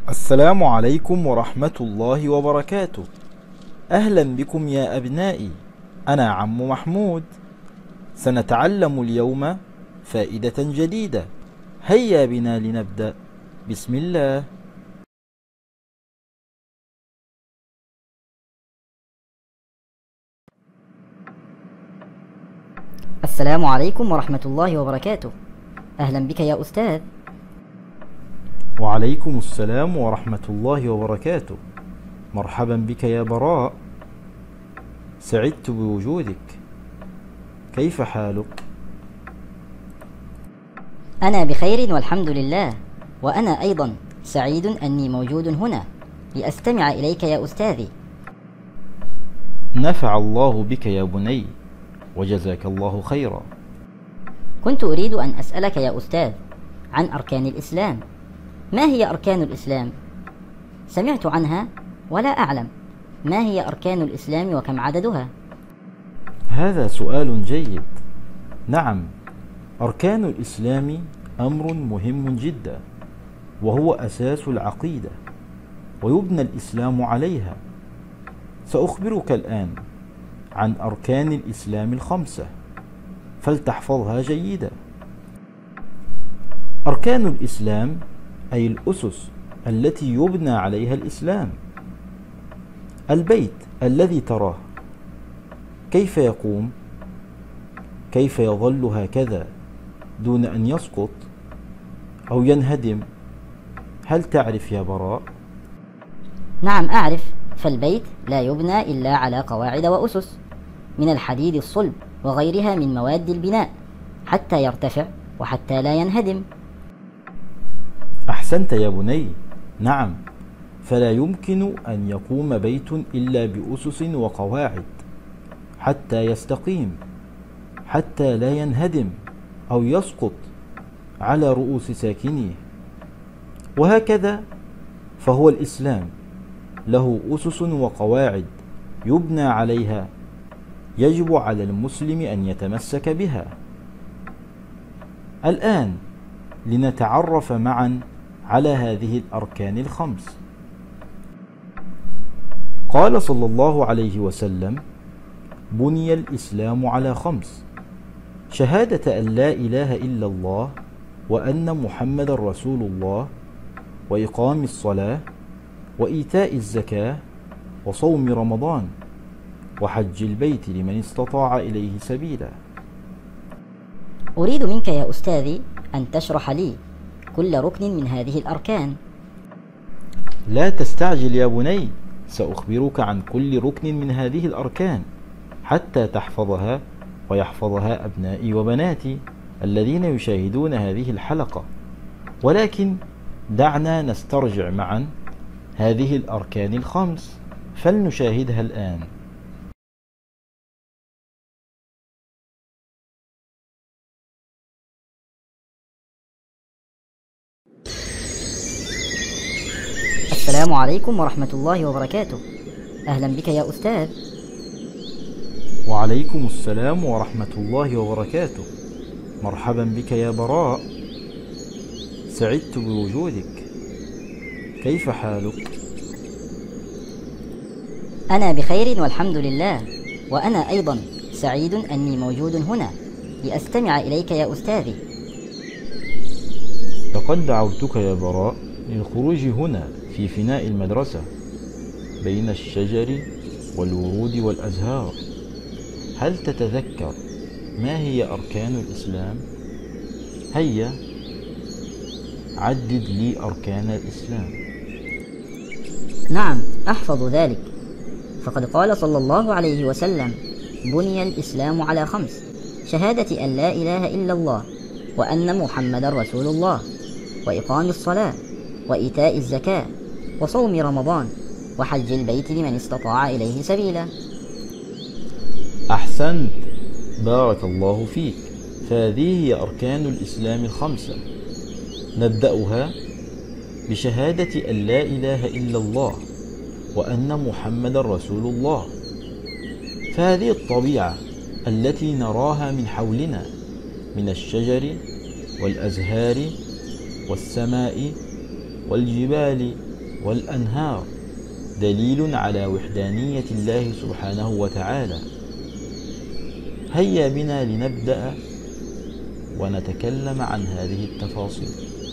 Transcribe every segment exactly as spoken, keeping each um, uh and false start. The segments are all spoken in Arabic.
السلام عليكم ورحمة الله وبركاته. أهلا بكم يا أبنائي، أنا عم محمود. سنتعلم اليوم فائدة جديدة. هيا بنا لنبدأ. بسم الله. السلام عليكم ورحمة الله وبركاته. أهلا بك يا أستاذ. وعليكم السلام ورحمة الله وبركاته. مرحبا بك يا براء، سعدت بوجودك. كيف حالك؟ أنا بخير والحمد لله، وأنا أيضا سعيد أني موجود هنا لأستمع إليك يا أستاذي. نفع الله بك يا بني، وجزاك الله خيرا. كنت أريد أن أسألك يا أستاذ عن أركان الإسلام. ما هي أركان الإسلام؟ سمعت عنها ولا أعلم. ما هي أركان الإسلام وكم عددها؟ هذا سؤال جيد. نعم، أركان الإسلام أمر مهم جدا، وهو أساس العقيدة، ويبنى الإسلام عليها. سأخبرك الآن عن أركان الإسلام الخمسة، فلتحفظها جيدا. أركان الإسلام أي الأسس التي يبنى عليها الإسلام. البيت الذي تراه كيف يقوم؟ كيف يظل هكذا دون أن يسقط أو ينهدم؟ هل تعرف يا براء؟ نعم أعرف، فالبيت لا يبنى إلا على قواعد وأسس من الحديد الصلب وغيرها من مواد البناء حتى يرتفع وحتى لا ينهدم. أحسنت يا بني. نعم، فلا يمكن أن يقوم بيت إلا بأسس وقواعد حتى يستقيم، حتى لا ينهدم أو يسقط على رؤوس ساكنيه. وهكذا فهو الإسلام له أسس وقواعد يبنى عليها، يجب على المسلم أن يتمسك بها. الآن لنتعرف معا على هذه الأركان الخمس. قال صلى الله عليه وسلم: بني الإسلام على خمس: شهادة أن لا إله إلا الله وأن محمد رسول الله، وإقام الصلاة، وإيتاء الزكاة، وصوم رمضان، وحج البيت لمن استطاع إليه سبيلا. أريد منك يا أستاذي أن تشرح لي كل ركن من هذه الأركان. لا تستعجل يا بني، سأخبرك عن كل ركن من هذه الأركان حتى تحفظها ويحفظها أبنائي وبناتي الذين يشاهدون هذه الحلقة. ولكن دعنا نسترجع معا هذه الأركان الخمس، فلنشاهدها الآن. السلام عليكم ورحمة الله وبركاته. أهلا بك يا أستاذ. وعليكم السلام ورحمة الله وبركاته. مرحبا بك يا براء، سعدت بوجودك. كيف حالك؟ أنا بخير والحمد لله، وأنا أيضا سعيد أني موجود هنا لأستمع إليك يا أستاذي. لقد دعوتك يا براء للخروج هنا في فناء المدرسة بين الشجر والورود والأزهار. هل تتذكر ما هي أركان الإسلام؟ هيا عدد لي أركان الإسلام. نعم أحفظ ذلك، فقد قال صلى الله عليه وسلم: بني الإسلام على خمس: شهادة أن لا إله إلا الله وأن محمد رسول الله، وإقام الصلاة، وإيتاء الزكاة، وصوم رمضان، وحج البيت لمن استطاع إليه سبيلا. أحسنت، بارك الله فيك. فهذه هي أركان الإسلام الخمسة. نبدأها بشهادة أن لا إله إلا الله وأن محمد رسول الله. فهذه الطبيعة التي نراها من حولنا من الشجر والأزهار والسماء والجبال والأنهار دليل على وحدانية الله سبحانه وتعالى. هيا بنا لنبدأ ونتكلم عن هذه التفاصيل.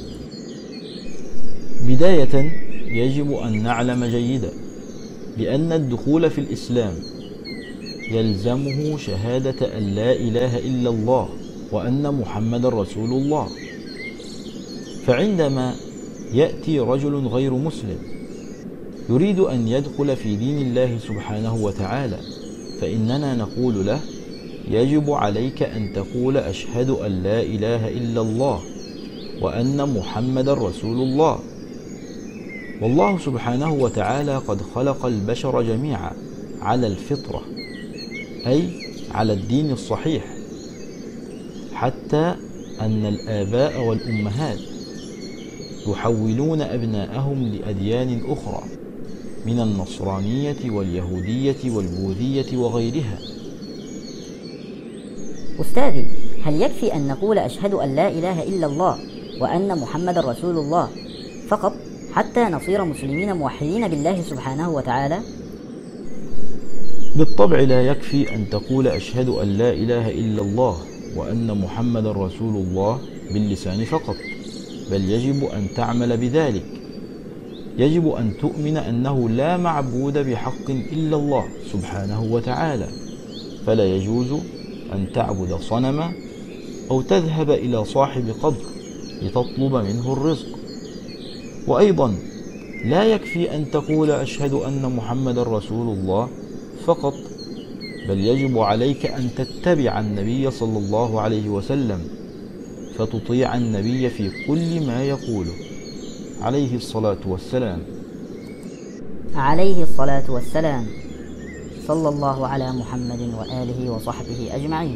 بداية يجب أن نعلم جيدا بأن الدخول في الإسلام يلزمه شهادة أن لا إله إلا الله وأن محمد رسول الله. فعندما يأتي رجل غير مسلم يريد أن يدخل في دين الله سبحانه وتعالى، فإننا نقول له: يجب عليك أن تقول أشهد أن لا إله إلا الله وأن محمد رسول الله. والله سبحانه وتعالى قد خلق البشر جميعا على الفطرة، أي على الدين الصحيح، حتى أن الآباء والأمهات يحولون أبناءهم لأديان أخرى من النصرانية واليهودية والبوذية وغيرها. أستاذي، هل يكفي أن نقول أشهد أن لا إله إلا الله وأن محمد رسول الله فقط حتى نصير مسلمين موحدين بالله سبحانه وتعالى؟ بالطبع لا يكفي أن تقول أشهد أن لا إله إلا الله وأن محمد رسول الله باللسان فقط، بل يجب أن تعمل بذلك. يجب أن تؤمن أنه لا معبود بحق إلا الله سبحانه وتعالى، فلا يجوز أن تعبد صنما أو تذهب إلى صاحب قبر لتطلب منه الرزق. وأيضا لا يكفي أن تقول أشهد أن محمد رسول الله فقط، بل يجب عليك أن تتبع النبي صلى الله عليه وسلم، فتطيع النبي في كل ما يقوله عليه الصلاة والسلام. عليه الصلاة والسلام. صلى الله على محمد وآله وصحبه أجمعين.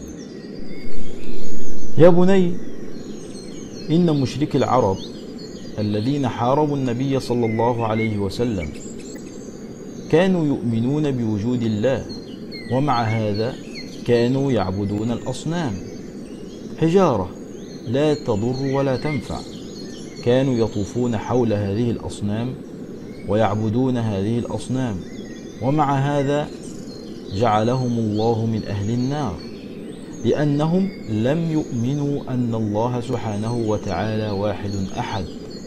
يا بني، إن مشركي العرب الذين حاربوا النبي صلى الله عليه وسلم كانوا يؤمنون بوجود الله، ومع هذا كانوا يعبدون الأصنام، حجارة لا تضر ولا تنفع. كانوا يطوفون حول هذه الأصنام ويعبدون هذه الأصنام، ومع هذا جعلهم الله من أهل النار، لأنهم لم يؤمنوا أن الله سبحانه وتعالى واحد أحد.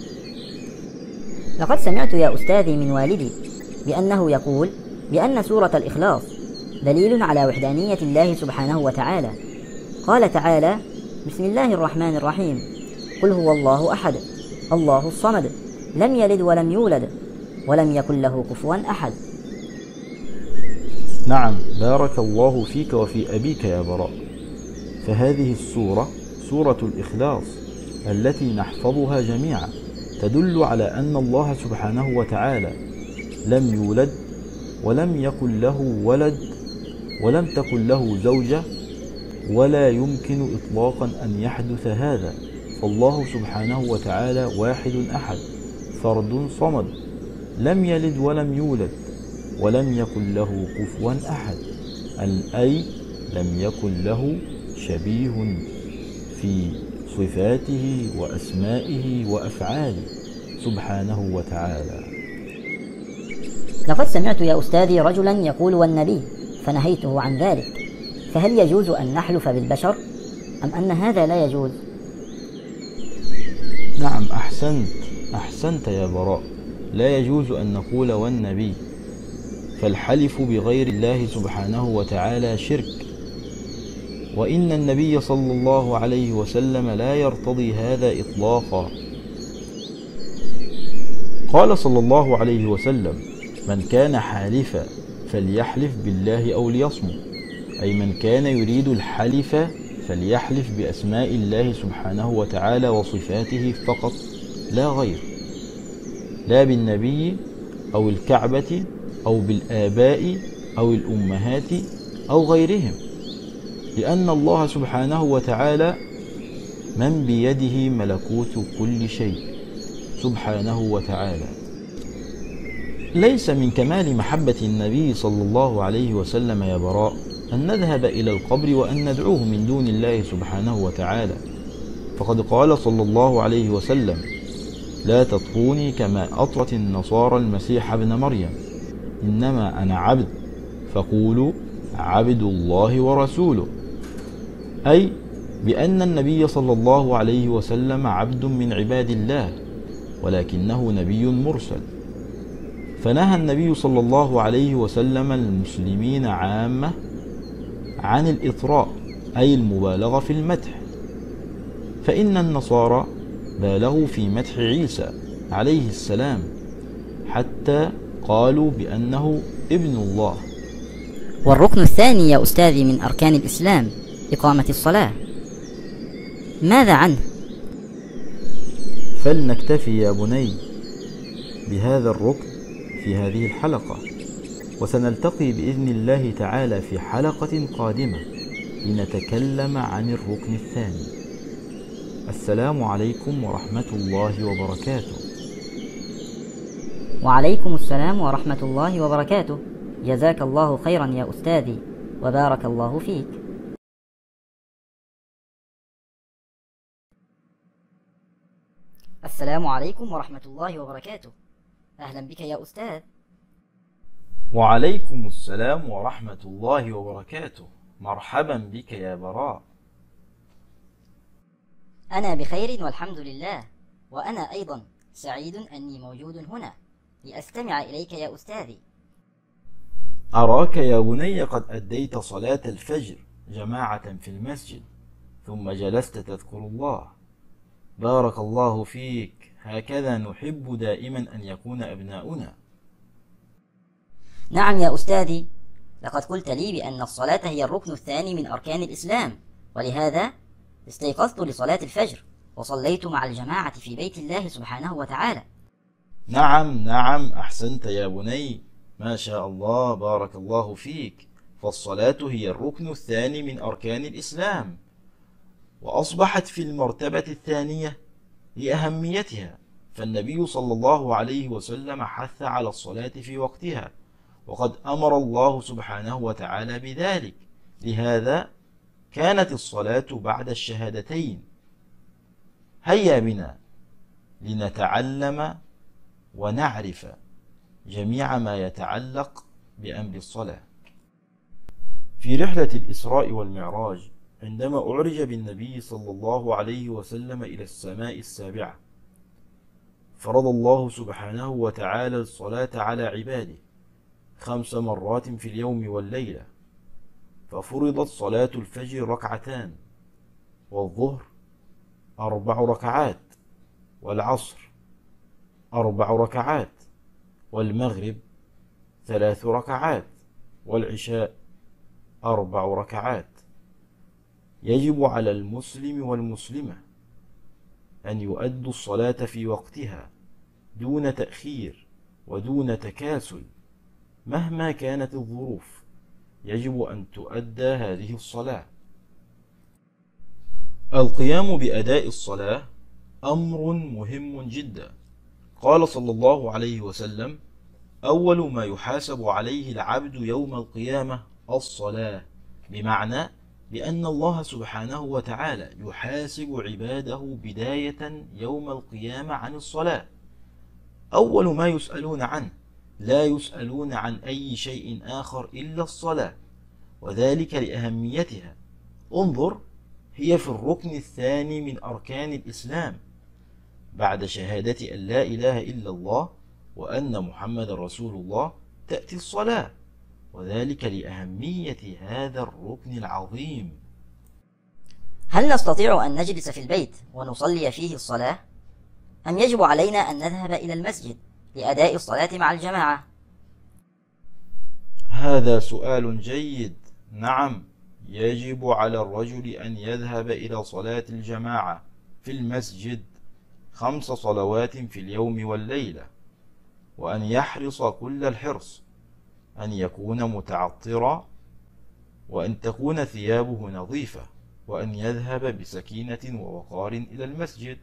لقد سمعت يا أستاذي من والدي بأنه يقول بأن سورة الإخلاص دليل على وحدانية الله سبحانه وتعالى. قال تعالى: بسم الله الرحمن الرحيم، قل هو الله أحد الله الصمد لم يلد ولم يولد ولم يكن له كفوا أحد. نعم، بارك الله فيك وفي أبيك يا براء. فهذه السورة سورة الإخلاص التي نحفظها جميعا تدل على أن الله سبحانه وتعالى لم يولد ولم يكن له ولد ولم تكن له زوجة، ولا يمكن إطلاقا أن يحدث هذا. فالله سبحانه وتعالى واحد أحد، فرد صمد، لم يلد ولم يولد ولم يكن له كفوا أحد، أي لم يكن له شبيه في صفاته وأسمائه وأفعاله سبحانه وتعالى. لقد سمعت يا أستاذي رجلا يقول والنبي، فنهيته عن ذلك، فهل يجوز أن نحلف بالبشر أم أن هذا لا يجوز؟ نعم، أحسنت أحسنت يا براء، لا يجوز أن نقول والنبي، فالحلف بغير الله سبحانه وتعالى شرك، وإن النبي صلى الله عليه وسلم لا يرتضي هذا إطلاقا. قال صلى الله عليه وسلم: من كان حالفا فليحلف بالله أو ليصمت، أي من كان يريد الحلف فليحلف بأسماء الله سبحانه وتعالى وصفاته فقط لا غير، لا بالنبي أو الكعبة أو بالآباء أو الأمهات أو غيرهم، لأن الله سبحانه وتعالى من بيده ملكوت كل شيء سبحانه وتعالى. ليس من كمال محبة النبي صلى الله عليه وسلم يا براء أن نذهب إلى القبر وأن ندعوه من دون الله سبحانه وتعالى، فقد قال صلى الله عليه وسلم: لا تطروني كما أطرت النصارى المسيح ابن مريم، إنما أنا عبد فقولوا عبد الله ورسوله، أي بأن النبي صلى الله عليه وسلم عبد من عباد الله ولكنه نبي مرسل. فنهى النبي صلى الله عليه وسلم المسلمين عامة عن الإطراء أي المبالغة في المدح، فإن النصارى بالغوا في مدح عيسى عليه السلام حتى قالوا بأنه ابن الله. والركن الثاني يا أستاذي من أركان الإسلام إقامة الصلاة، ماذا عنه؟ فلنكتفي يا بني بهذا الركن في هذه الحلقة، وسنلتقي بإذن الله تعالى في حلقة قادمة لنتكلم عن الركن الثاني. السلام عليكم ورحمة الله وبركاته. وعليكم السلام ورحمة الله وبركاته. جزاك الله خيرا يا أستاذي وبارك الله فيك. السلام عليكم ورحمة الله وبركاته. أهلا بك يا أستاذ. وعليكم السلام ورحمة الله وبركاته. مرحبا بك يا براء. أنا بخير والحمد لله، وأنا أيضا سعيد أني موجود هنا لأستمع إليك يا أستاذي. أراك يا بني قد أديت صلاة الفجر جماعة في المسجد ثم جلست تذكر الله. بارك الله فيك، هكذا نحب دائما أن يكون أبناؤنا. نعم يا أستاذي، لقد قلت لي بأن الصلاة هي الركن الثاني من أركان الإسلام، ولهذا استيقظت لصلاة الفجر وصليت مع الجماعة في بيت الله سبحانه وتعالى. نعم نعم، أحسنت يا بني، ما شاء الله، بارك الله فيك. فالصلاة هي الركن الثاني من أركان الإسلام، وأصبحت في المرتبة الثانية لأهميتها، فالنبي صلى الله عليه وسلم حث على الصلاة في وقتها، وقد أمر الله سبحانه وتعالى بذلك، لهذا كانت الصلاة بعد الشهادتين. هيا بنا لنتعلم ونعرف جميع ما يتعلق بأمر الصلاة. في رحلة الإسراء والمعراج، عندما أعرج بالنبي صلى الله عليه وسلم إلى السماء السابعة، فرض الله سبحانه وتعالى الصلاة على عباده خمس مرات في اليوم والليلة، ففرضت صلاة الفجر ركعتان، والظهر أربع ركعات، والعصر أربع ركعات، والمغرب ثلاث ركعات، والعشاء أربع ركعات. يجب على المسلم والمسلمة أن يؤدوا الصلاة في وقتها دون تأخير ودون تكاسل، مهما كانت الظروف يجب أن تؤدى هذه الصلاة. القيام بأداء الصلاة أمر مهم جدا. قال صلى الله عليه وسلم: أول ما يحاسب عليه العبد يوم القيامة الصلاة، بمعنى بأن الله سبحانه وتعالى يحاسب عباده بداية يوم القيامة عن الصلاة. أول ما يسألون عنه، لا يسألون عن أي شيء آخر إلا الصلاة، وذلك لأهميتها. انظر، هي في الركن الثاني من أركان الإسلام بعد شهادة أن لا إله إلا الله وأن محمد رسول الله، تأتي الصلاة، وذلك لأهمية هذا الركن العظيم. هل نستطيع أن نجلس في البيت ونصلي فيه الصلاة؟ أم يجب علينا أن نذهب إلى المسجد لأداء الصلاة مع الجماعة؟ هذا سؤال جيد. نعم، يجب على الرجل أن يذهب إلى صلاة الجماعة في المسجد خمس صلوات في اليوم والليلة، وأن يحرص كل الحرص أن يكون متعطرا، وأن تكون ثيابه نظيفة، وأن يذهب بسكينة ووقار إلى المسجد.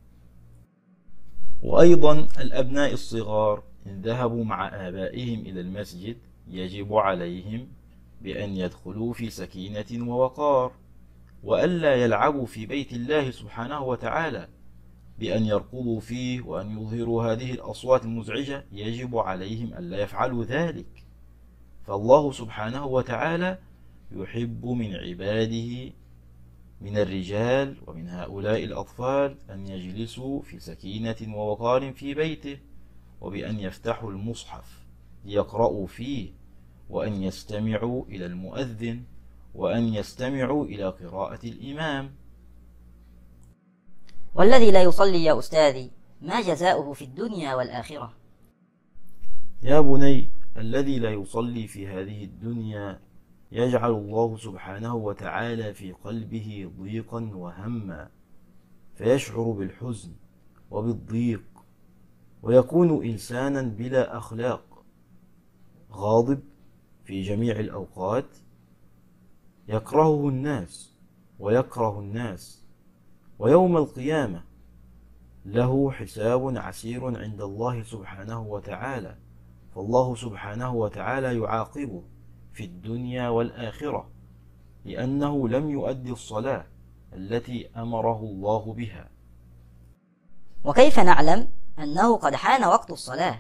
وأيضا الأبناء الصغار إن ذهبوا مع آبائهم إلى المسجد يجب عليهم بأن يدخلوا في سكينة ووقار، وألا يلعبوا في بيت الله سبحانه وتعالى، بأن يركضوا فيه وأن يظهروا هذه الأصوات المزعجة، يجب عليهم ألا يفعلوا ذلك. فالله سبحانه وتعالى يحب من عباده من الرجال ومن هؤلاء الأطفال أن يجلسوا في سكينة ووقار في بيته، وبأن يفتحوا المصحف ليقرأوا فيه، وأن يستمعوا إلى المؤذن، وأن يستمعوا إلى قراءة الإمام. والذي لا يصلي يا أستاذي ما جزاؤه في الدنيا والآخرة؟ يا بني، الذي لا يصلي في هذه الدنيا يجعل الله سبحانه وتعالى في قلبه ضيقا وهما، فيشعر بالحزن وبالضيق، ويكون إنسانا بلا أخلاق، غاضب في جميع الأوقات، يكرهه الناس ويكره الناس، ويوم القيامة له حساب عسير عند الله سبحانه وتعالى. فالله سبحانه وتعالى يعاقبه في الدنيا والآخرة لأنه لم يؤدي الصلاة التي أمره الله بها. وكيف نعلم أنه قد حان وقت الصلاة؟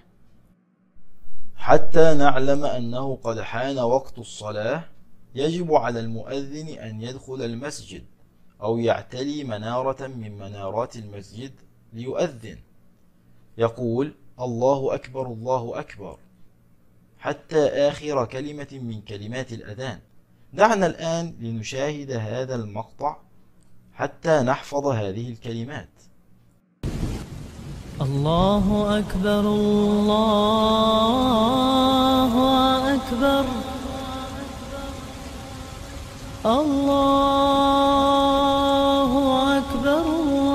حتى نعلم أنه قد حان وقت الصلاة يجب على المؤذن أن يدخل المسجد أو يعتلي منارة من منارات المسجد ليؤذن، يقول الله أكبر الله أكبر حتى آخر كلمة من كلمات الأذان. دعنا الآن لنشاهد هذا المقطع حتى نحفظ هذه الكلمات. الله أكبر الله أكبر الله أكبر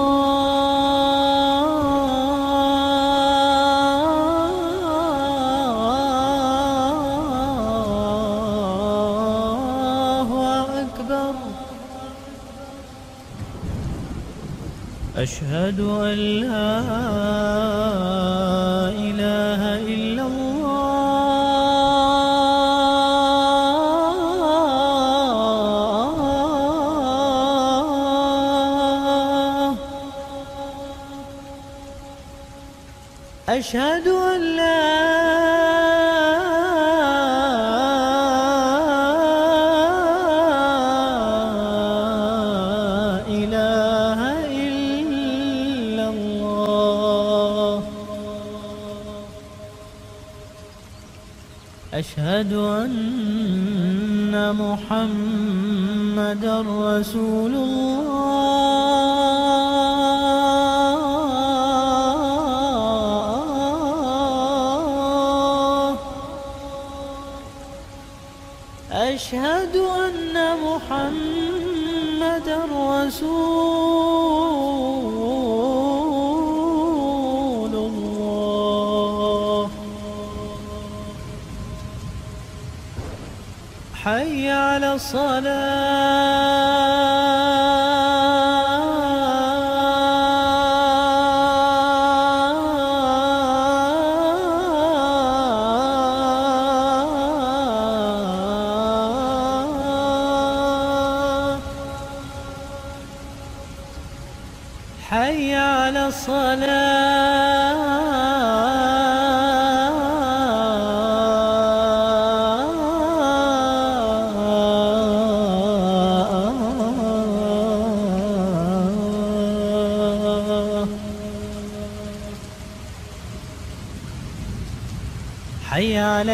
الله أكبر. أشهد أن لا إله إلا الله. أشهد أن لا أشهد أن محمدًا رسول الله. أشهد أن محمدًا رسول الله. حي على الصلاة. حي على الصلاة. حي على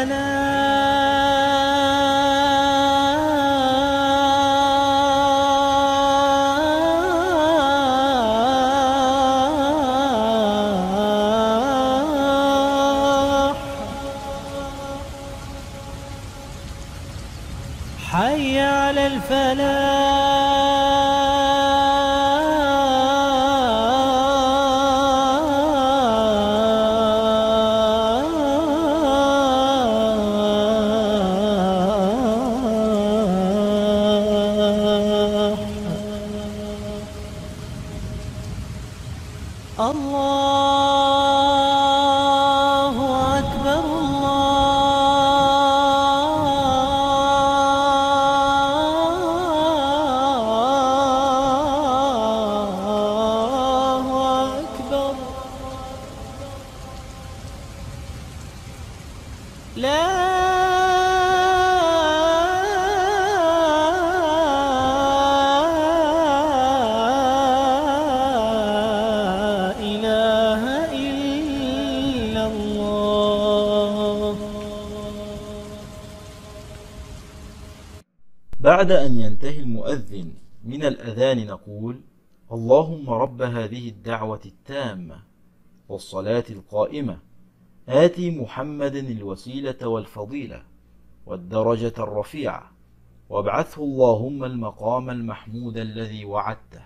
الفلاح. حي على الفلاح. الله أكبر الله لا إله إلا الله. بعد أن ينتهي المؤذن من الأذان نقول: اللهم رب هذه الدعوة التامة والصلاة القائمة آتي محمد الوسيلة والفضيلة والدرجة الرفيعة وابعثه اللهم المقام المحمود الذي وعدته.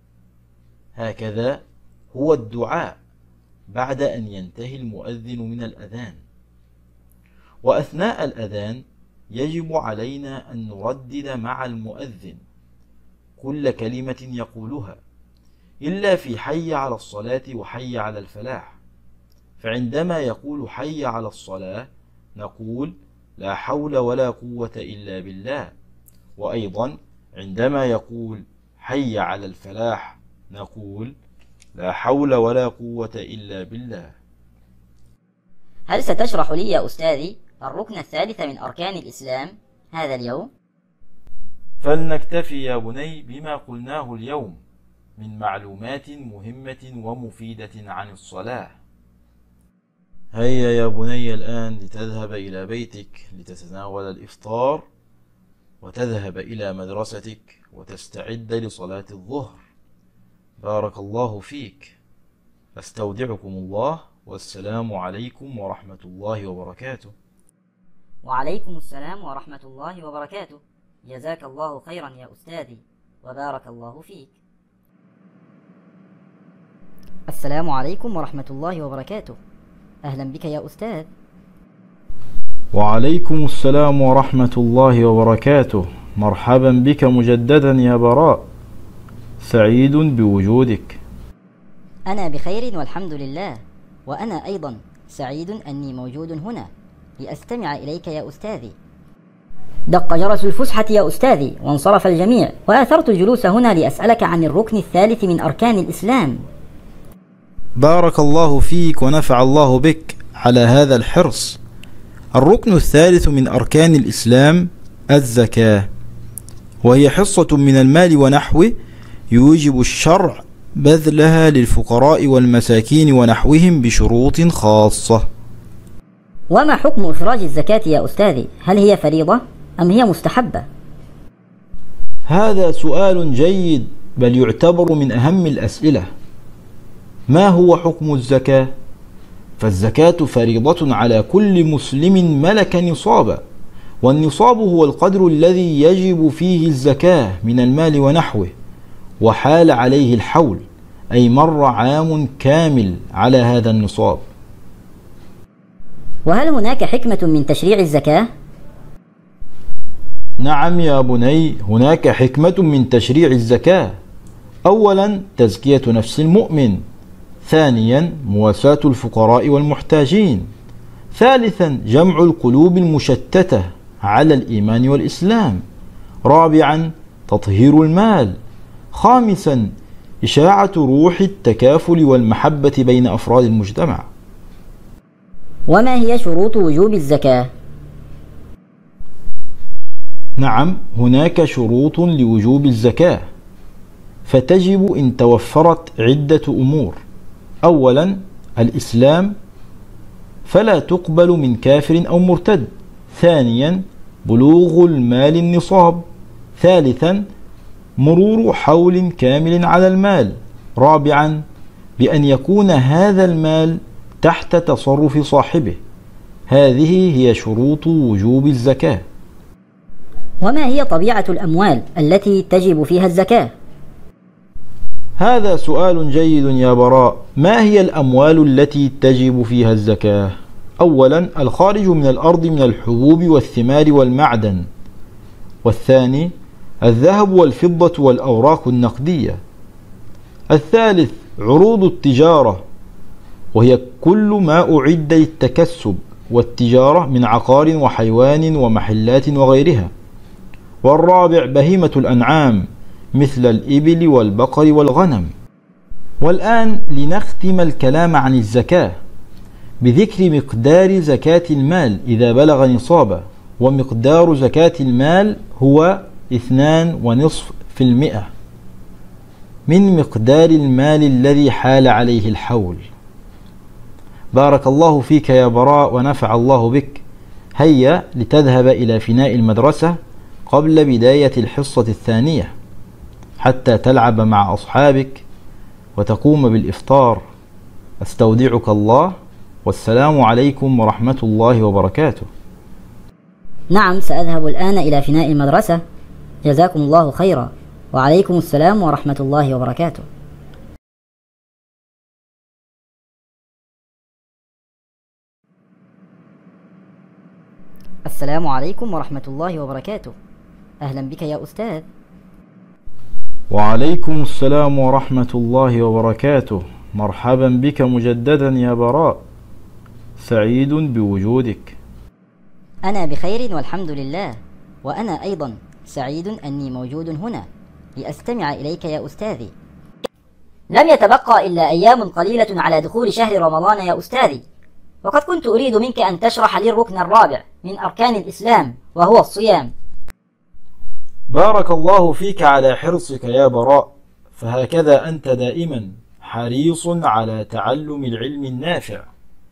هكذا هو الدعاء بعد أن ينتهي المؤذن من الأذان. وأثناء الأذان يجب علينا أن نردد مع المؤذن كل كلمة يقولها، إلا في حي على الصلاة وحي على الفلاح، فعندما يقول حي على الصلاة نقول لا حول ولا قوة إلا بالله، وأيضا عندما يقول حي على الفلاح نقول لا حول ولا قوة إلا بالله. هل ستشرح لي يا أستاذي الركن الثالث من أركان الإسلام هذا اليوم؟ فلنكتفي يا بني بما قلناه اليوم من معلومات مهمة ومفيدة عن الصلاة. هيا يا بني الآن لتذهب إلى بيتك لتتناول الإفطار وتذهب إلى مدرستك وتستعد لصلاة الظهر. بارك الله فيك. أستودعكم الله، والسلام عليكم ورحمة الله وبركاته. وعليكم السلام ورحمة الله وبركاته. جزاك الله خيرا يا أستاذي وبارك الله فيك. السلام عليكم ورحمة الله وبركاته. أهلا بك يا أستاذ. وعليكم السلام ورحمة الله وبركاته. مرحبا بك مجددا يا براء، سعيد بوجودك. أنا بخير والحمد لله، وأنا أيضا سعيد أني موجود هنا لأستمع إليك يا أستاذي. دق جرس الفسحة يا أستاذي وانصرف الجميع، وآثرت الجلوس هنا لأسألك عن الركن الثالث من أركان الإسلام. بارك الله فيك ونفع الله بك على هذا الحرص. الركن الثالث من أركان الإسلام الزكاة، وهي حصة من المال ونحوه يوجب الشرع بذلها للفقراء والمساكين ونحوهم بشروط خاصة. وما حكم إخراج الزكاة يا أستاذي؟ هل هي فريضة أم هي مستحبة؟ هذا سؤال جيد، بل يعتبر من أهم الأسئلة. ما هو حكم الزكاة؟ فالزكاة فريضة على كل مسلم ملك نصابا، والنصاب هو القدر الذي يجب فيه الزكاة من المال ونحوه، وحال عليه الحول، أي مر عام كامل على هذا النصاب. وهل هناك حكمة من تشريع الزكاة؟ نعم يا بني، هناك حكمة من تشريع الزكاة. أولا تزكية نفس المؤمن، ثانيا مواساة الفقراء والمحتاجين، ثالثا جمع القلوب المشتتة على الإيمان والإسلام، رابعا تطهير المال، خامسا إشاعة روح التكافل والمحبة بين أفراد المجتمع. وما هي شروط وجوب الزكاة؟ نعم، هناك شروط لوجوب الزكاة، فتجب إن توفرت عدة أمور. أولا الإسلام، فلا تقبل من كافر أو مرتد. ثانيا بلوغ المال النصاب. ثالثا مرور حول كامل على المال. رابعا بأن يكون هذا المال تحت تصرف صاحبه. هذه هي شروط وجوب الزكاة. وما هي طبيعة الأموال التي تجب فيها الزكاة؟ هذا سؤال جيد يا براء. ما هي الأموال التي تجب فيها الزكاة؟ أولا الخارج من الأرض من الحبوب والثمار والمعدن، والثاني الذهب والفضة والأوراق النقدية، الثالث عروض التجارة وهي كل ما أعد للتكسب والتجارة من عقار وحيوان ومحلات وغيرها، والرابع بهيمة الأنعام مثل الإبل والبقر والغنم. والآن لنختم الكلام عن الزكاة. بذكر مقدار زكاة المال إذا بلغ نصابه، ومقدار زكاة المال هو اثنان ونصف في المئة من مقدار المال الذي حال عليه الحول. بارك الله فيك يا براء ونفع الله بك. هيا لتذهب إلى فناء المدرسة قبل بداية الحصة الثانية حتى تلعب مع أصحابك وتقوم بالإفطار. أستودعك الله، والسلام عليكم ورحمة الله وبركاته. نعم، سأذهب الآن إلى فناء المدرسة. جزاكم الله خيرا، وعليكم السلام ورحمة الله وبركاته. السلام عليكم ورحمة الله وبركاته. أهلا بك يا أستاذ. وعليكم السلام ورحمة الله وبركاته. مرحبا بك مجددا يا براء، سعيد بوجودك. أنا بخير والحمد لله، وأنا أيضا سعيد أني موجود هنا لأستمع إليك يا أستاذي. لم يتبقى إلا أيام قليلة على دخول شهر رمضان يا أستاذي، وقد كنت أريد منك أن تشرح لي الركن الرابع من أركان الإسلام وهو الصيام. بارك الله فيك على حرصك يا براء، فهكذا أنت دائما حريص على تعلم العلم النافع.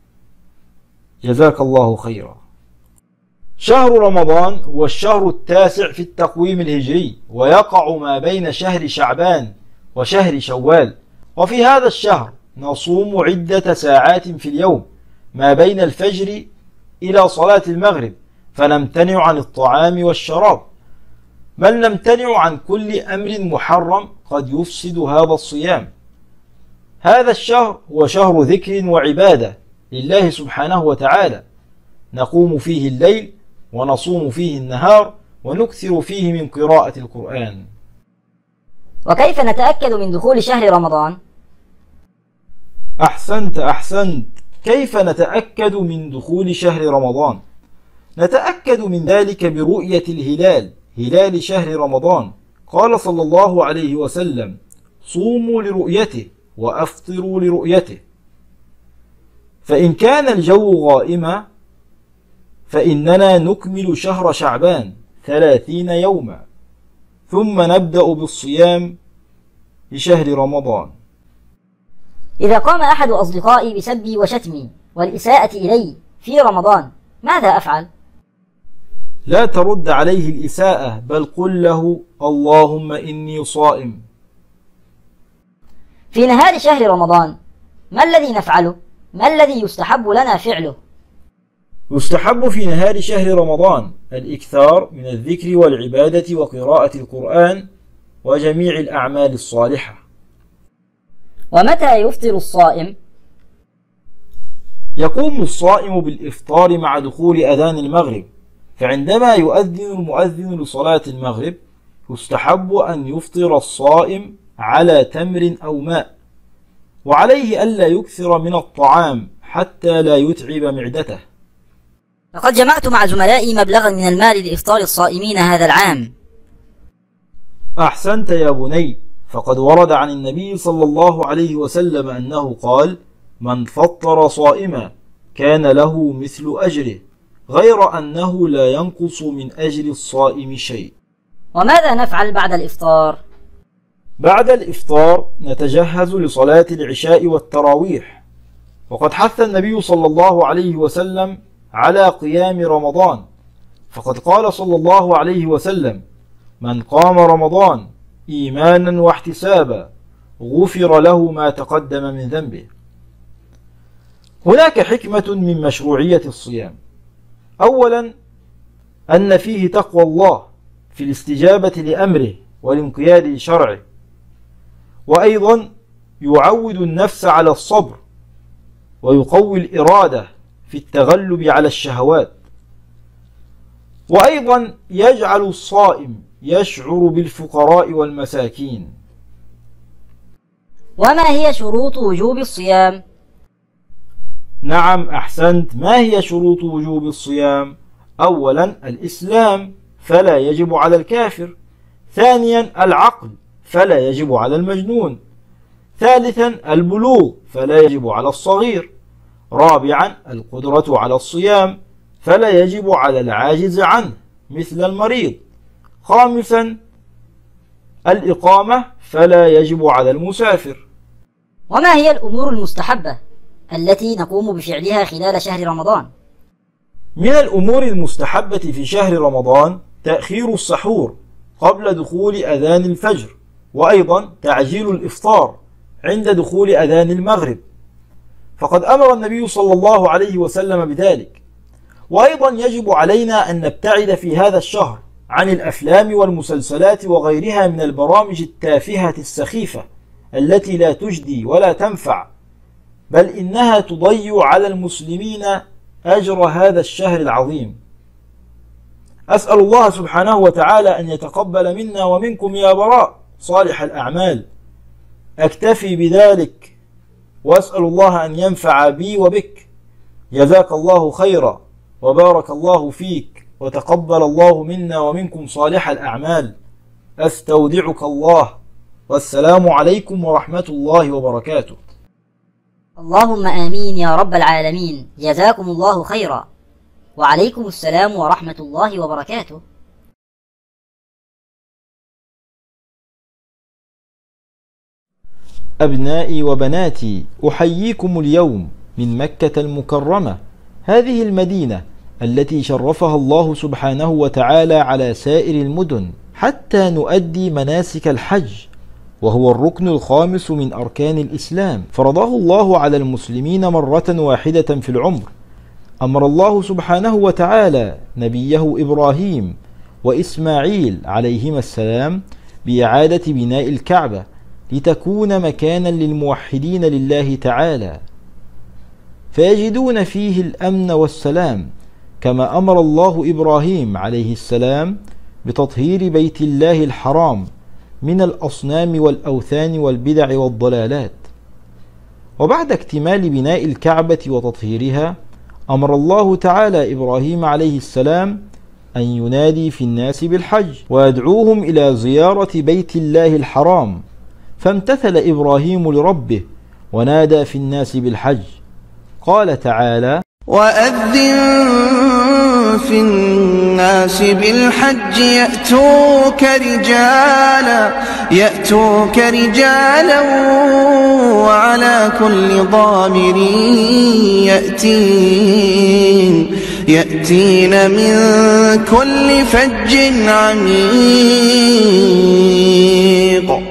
جزاك الله خيرا. شهر رمضان هو الشهر التاسع في التقويم الهجري، ويقع ما بين شهر شعبان وشهر شوال. وفي هذا الشهر نصوم عدة ساعات في اليوم ما بين الفجر إلى صلاة المغرب، فنمتنع عن الطعام والشراب، بل نمتنع عن كل أمر محرم قد يفسد هذا الصيام. هذا الشهر هو شهر ذكر وعبادة لله سبحانه وتعالى، نقوم فيه الليل ونصوم فيه النهار، ونكثر فيه من قراءة القرآن. وكيف نتأكد من دخول شهر رمضان؟ أحسنت أحسنت. كيف نتأكد من دخول شهر رمضان؟ نتأكد من ذلك برؤية الهلال، هلال شهر رمضان. قال صلى الله عليه وسلم: صوموا لرؤيته وأفطروا لرؤيته. فإن كان الجو غائما فإننا نكمل شهر شعبان ثلاثين يوما، ثم نبدأ بالصيام لشهر رمضان. إذا قام أحد أصدقائي بسبي وشتمي والإساءة إلي في رمضان ماذا أفعل؟ لا ترد عليه الإساءة، بل قل له: اللهم إني صائم. في نهار شهر رمضان ما الذي نفعله؟ ما الذي يستحب لنا فعله؟ يستحب في نهار شهر رمضان الإكثار من الذكر والعبادة وقراءة القرآن وجميع الأعمال الصالحة. ومتى يفطر الصائم؟ يقوم الصائم بالإفطار مع دخول أذان المغرب، فعندما يؤذن المؤذن لصلاة المغرب يستحب أن يفطر الصائم على تمر أو ماء، وعليه ألا يكثر من الطعام حتى لا يتعب معدته. لقد جمعت مع زملائي مبلغا من المال لإفطار الصائمين هذا العام. أحسنت يا بني، فقد ورد عن النبي صلى الله عليه وسلم أنه قال: من فطر صائما كان له مثل أجره، غير أنه لا ينقص من أجر الصائم شيء. وماذا نفعل بعد الإفطار؟ بعد الإفطار نتجهز لصلاة العشاء والتراويح، وقد حث النبي صلى الله عليه وسلم على قيام رمضان، فقد قال صلى الله عليه وسلم: من قام رمضان إيمانا واحتسابا غفر له ما تقدم من ذنبه. هناك حكمة من مشروعية الصيام. أولا، أن فيه تقوى الله في الاستجابة لأمره والانقياد لشرعه، وأيضا يعود النفس على الصبر ويقوي الإرادة في التغلب على الشهوات، وأيضا يجعل الصائم يشعر بالفقراء والمساكين. وما هي شروط وجوب الصيام؟ نعم أحسنت. ما هي شروط وجوب الصيام؟ أولا الإسلام، فلا يجب على الكافر. ثانيا العقل، فلا يجب على المجنون. ثالثا البلوغ، فلا يجب على الصغير. رابعا القدرة على الصيام، فلا يجب على العاجز عنه مثل المريض. خامسا الإقامة، فلا يجب على المسافر. وما هي الأمور المستحبة التي نقوم بفعلها خلال شهر رمضان؟ من الأمور المستحبة في شهر رمضان تأخير السحور قبل دخول أذان الفجر، وأيضا تعجيل الإفطار عند دخول أذان المغرب، فقد أمر النبي صلى الله عليه وسلم بذلك. وأيضا يجب علينا أن نبتعد في هذا الشهر عن الأفلام والمسلسلات وغيرها من البرامج التافهة السخيفة التي لا تجدي ولا تنفع، بل إنها تضيع على المسلمين أجر هذا الشهر العظيم. أسأل الله سبحانه وتعالى أن يتقبل منا ومنكم يا براء صالح الأعمال. أكتفي بذلك وأسأل الله أن ينفع بي وبك. جزاك الله خيرا وبارك الله فيك، وتقبل الله منا ومنكم صالح الأعمال. أستودعك الله، والسلام عليكم ورحمة الله وبركاته. اللهم آمين يا رب العالمين. جزاكم الله خيرا، وعليكم السلام ورحمة الله وبركاته. أبنائي وبناتي، أحييكم اليوم من مكة المكرمة، هذه المدينة التي شرفها الله سبحانه وتعالى على سائر المدن حتى نؤدي مناسك الحج، وهو الركن الخامس من أركان الإسلام، فرضه الله على المسلمين مرة واحدة في العمر. أمر الله سبحانه وتعالى نبيه إبراهيم وإسماعيل عليهما السلام بإعادة بناء الكعبة لتكون مكانا للموحدين لله تعالى، فيجدون فيه الأمن والسلام، كما أمر الله إبراهيم عليه السلام بتطهير بيت الله الحرام من الأصنام والأوثان والبدع والضلالات. وبعد اكتمال بناء الكعبة وتطهيرها، أمر الله تعالى إبراهيم عليه السلام أن ينادي في الناس بالحج ويدعوهم إلى زيارة بيت الله الحرام، فامتثل إبراهيم لربه ونادى في الناس بالحج. قال تعالى: وأذن في الناس بالحج يأتوك رجالا يأتوك رجالا وعلى كل ضامر يأتين يأتين من كل فج عميق.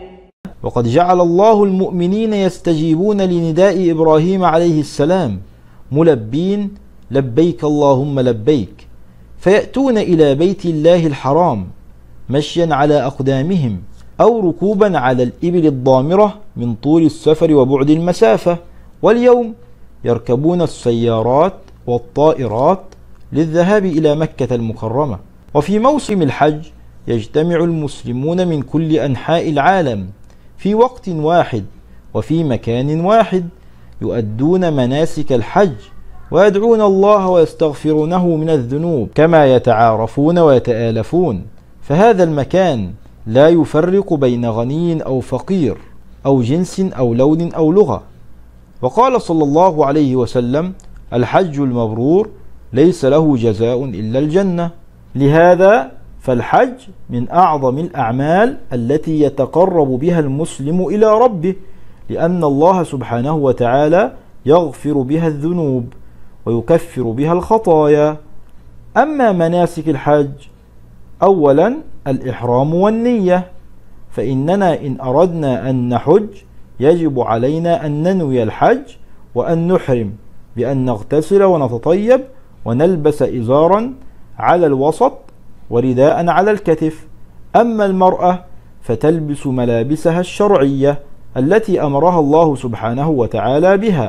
وقد جعل الله المؤمنين يستجيبون لنداء إبراهيم عليه السلام ملبين لبيك اللهم لبيك، فيأتون إلى بيت الله الحرام مشيا على أقدامهم أو ركوبا على الإبل الضامرة من طول السفر وبعد المسافة، واليوم يركبون السيارات والطائرات للذهاب إلى مكة المكرمة. وفي موسم الحج يجتمع المسلمون من كل أنحاء العالم في وقت واحد وفي مكان واحد، يؤدون مناسك الحج ويدعون الله ويستغفرونه من الذنوب كما يتعارفون ويتآلفون، فهذا المكان لا يفرق بين غني أو فقير أو جنس أو لون أو لغة. وقال صلى الله عليه وسلم: الحج المبرور ليس له جزاء إلا الجنة. لهذا فالحج من أعظم الأعمال التي يتقرب بها المسلم إلى ربه، لأن الله سبحانه وتعالى يغفر بها الذنوب ويكفر بها الخطايا. أما مناسك الحج: أولا الإحرام والنية، فإننا إن أردنا أن نحج يجب علينا أن ننوي الحج وأن نحرم بأن نغتسل ونتطيب ونلبس إزارا على الوسط ورداء على الكتف. أما المرأة فتلبس ملابسها الشرعية التي أمرها الله سبحانه وتعالى بها.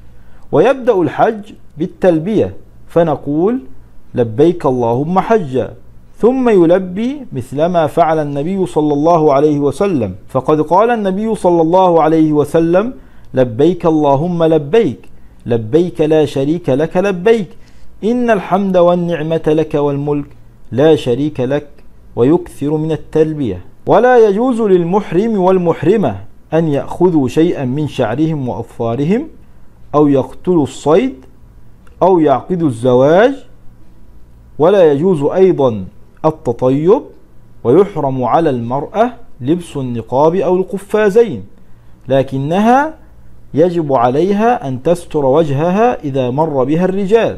ويبدأ الحج بالتلبية، فنقول: لبيك اللهم حجا، ثم يلبي مثلما فعل النبي صلى الله عليه وسلم، فقد قال النبي صلى الله عليه وسلم: لبيك اللهم لبيك، لبيك لا شريك لك لبيك، إن الحمد والنعمة لك والملك لا شريك لك، ويكثر من التلبية. ولا يجوز للمحرم والمحرمة أن يأخذوا شيئا من شعرهم وأظفارهم أو يقتل الصيد أو يعقد الزواج، ولا يجوز أيضا التطيب، ويحرم على المرأة لبس النقاب أو القفازين، لكنها يجب عليها أن تستر وجهها إذا مر بها الرجال.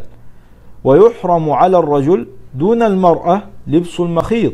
ويحرم على الرجل دون المرأة لبس المخيط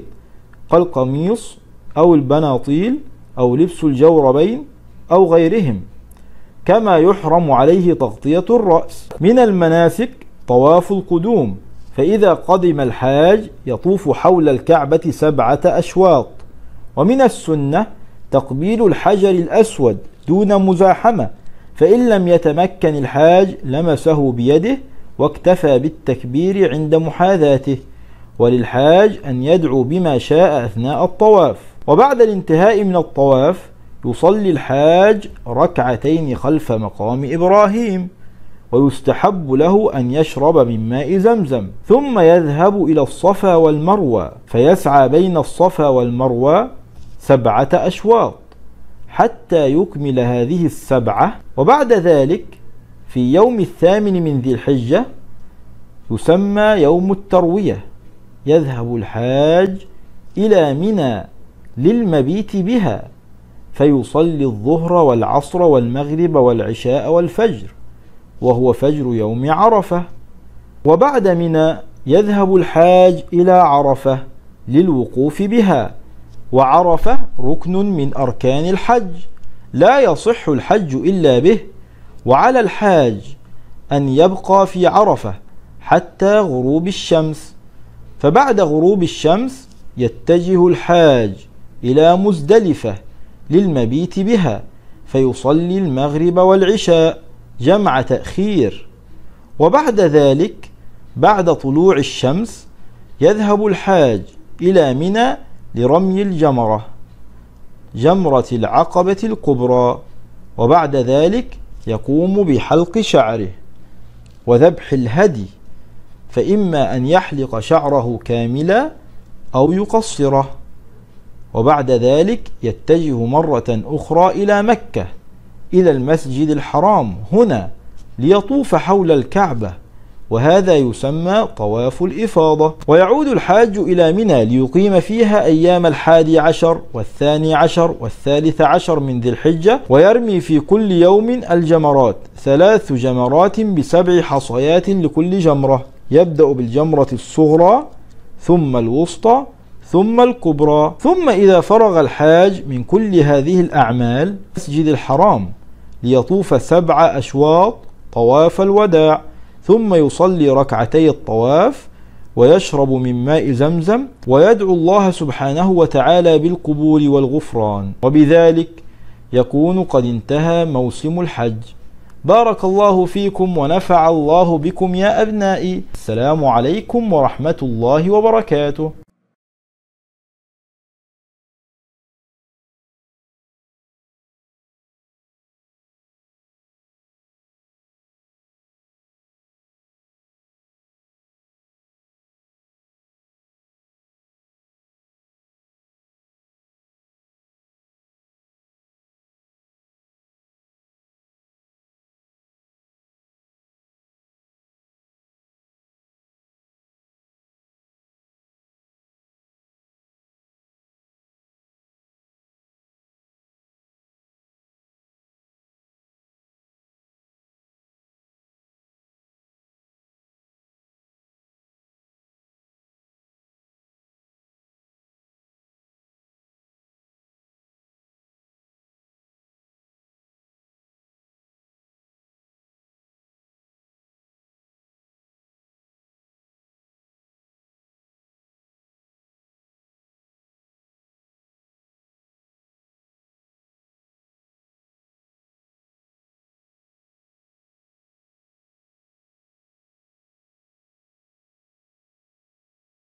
كالقميص أو البناطيل أو لبس الجوربين أو غيرهم، كما يحرم عليه تغطية الرأس. من المناسك طواف القدوم، فإذا قدم الحاج يطوف حول الكعبة سبعة أشواط. ومن السنة تقبيل الحجر الأسود دون مزاحمة، فإن لم يتمكن الحاج لمسه بيده واكتفى بالتكبير عند محاذاته. وللحاج أن يدعو بما شاء أثناء الطواف. وبعد الانتهاء من الطواف يصلي الحاج ركعتين خلف مقام إبراهيم، ويستحب له أن يشرب من ماء زمزم، ثم يذهب إلى الصفا والمروة فيسعى بين الصفا والمروة سبعة أشواط حتى يكمل هذه السبعة. وبعد ذلك في يوم الثامن من ذي الحجة يسمى يوم التروية، يذهب الحاج إلى منى للمبيت بها، فيصلي الظهر والعصر والمغرب والعشاء والفجر، وهو فجر يوم عرفة. وبعد منى يذهب الحاج إلى عرفة للوقوف بها، وعرفة ركن من أركان الحج لا يصح الحج إلا به. وعلى الحاج أن يبقى في عرفة حتى غروب الشمس، فبعد غروب الشمس يتجه الحاج إلى مزدلفة للمبيت بها، فيصلي المغرب والعشاء جمع تأخير. وبعد ذلك بعد طلوع الشمس يذهب الحاج إلى منى لرمي الجمرة، جمرة العقبة الكبرى، وبعد ذلك يقوم بحلق شعره وذبح الهدي، فإما أن يحلق شعره كاملا أو يقصره. وبعد ذلك يتجه مرة أخرى إلى مكة إلى المسجد الحرام هنا ليطوف حول الكعبة، وهذا يسمى طواف الإفاضة. ويعود الحاج إلى منى ليقيم فيها أيام الحادي عشر والثاني عشر والثالث عشر من ذي الحجة، ويرمي في كل يوم الجمرات، ثلاث جمرات بسبع حصيات لكل جمرة، يبدأ بالجمرة الصغرى ثم الوسطى ثم الكبرى. ثم إذا فرغ الحاج من كل هذه الأعمال مسجد الحرام ليطوف سبع أشواط طواف الوداع، ثم يصلي ركعتي الطواف ويشرب من ماء زمزم ويدعو الله سبحانه وتعالى بالقبول والغفران، وبذلك يكون قد انتهى موسم الحج. بارك الله فيكم ونفع الله بكم يا أبنائي. السلام عليكم ورحمة الله وبركاته.